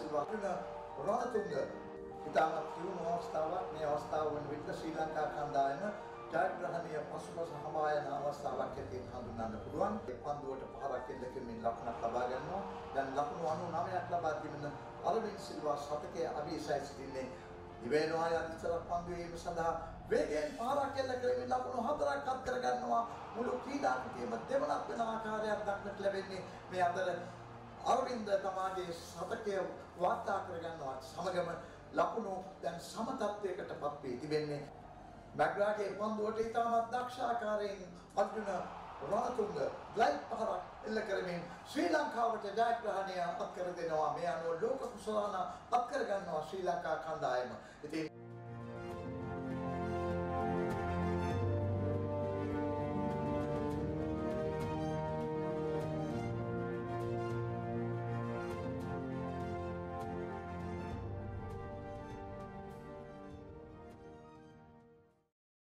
සිල්වා රණතුංග ඉතාමත් කිව්ව අවස්ථාවක් මේ අවස්ථාව වන විට ශ්‍රී ලංකා කණ්ඩායම ජයග්‍රහණීය පසුපස හඹා යන අවස්ථාවක් ඇටියෙන් හඳුන්වන්න පුළුවන්. ඒ පන්දුවට පහරක් එල්ල කරමින් ලකුණක් ලබා ගන්නවා. දැන් ලකුණු 99ක් ලබා තිබෙන අරවින්ද සිල්වා ශතකයේ අභිෂේකයි සිටින්නේ. දිවෙනවා යන ඉස්සර පන්දුවේම සඳහා වේගයෙන් පහරක් එල්ල කරමින් ලකුණු 4ක් අත් කර ගන්නවා. මුළු ක්‍රීඩාකෘතියම දෙවනක් වෙන ආකාරයක් දක්නට ලැබෙන්නේ මේ අතර අරවින්ද තමාගේ ශතකය වාර්තා කර ගන්නවා. සමගම ලකුණු දැන් සම තත්වයකටපත් වී තිබෙන්නේ. මැග්‍රාගේ පන්දුවට ඉතාමත් දක්ෂ ආකාරයෙන් අර්ජුන රණතුංග ග්ලයිඩ් පහරක් එල්ල කරමින් ශ්‍රී ලංකාවට ජයග්‍රහණය අත් කර දෙනවා. මේ අනුව ලෝක කුසලාන අත් කර ගන්නවා ශ්‍රී ලංකා කණ්ඩායම. ඉතින්